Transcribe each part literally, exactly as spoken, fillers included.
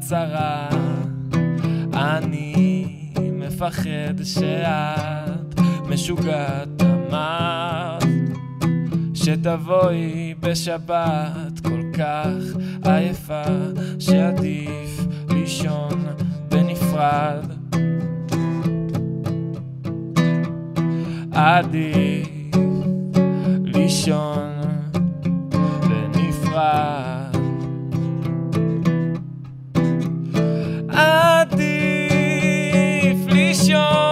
צרה, אני מפחד שאת משוגעת. אמרת שתבואי בשבת כל כך עייפה שעדיף לישון בנפרד. עדיף לישון בנפרד. עדיף לישון.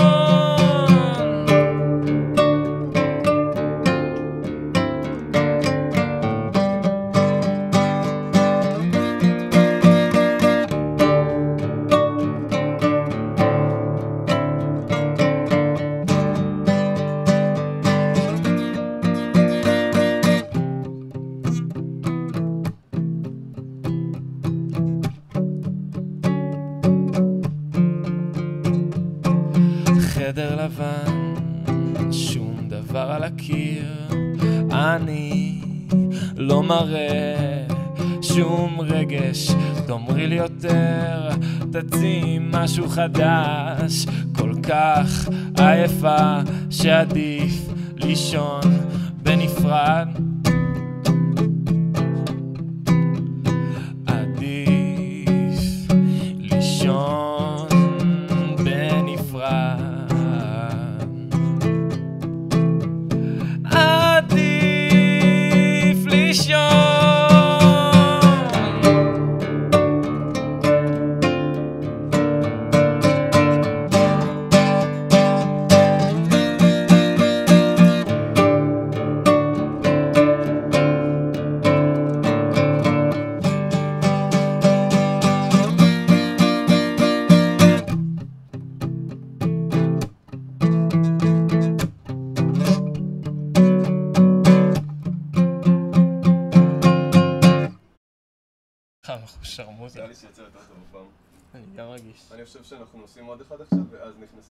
חדר לבן, שום דבר על הקיר, אני לא מראה שום רגש. תאמרי לי יותר, תציעי משהו חדש. כל כך עייפה שעדיף לישון בנפרד. עדיף לישון בנפרד. עדיף לישון. אנחנו שרמוטה. נראה לי שיצא יותר טוב הפעם. אני גם מרגיש. אני חושב שאנחנו עושים עוד אחד עכשיו ואז נכנס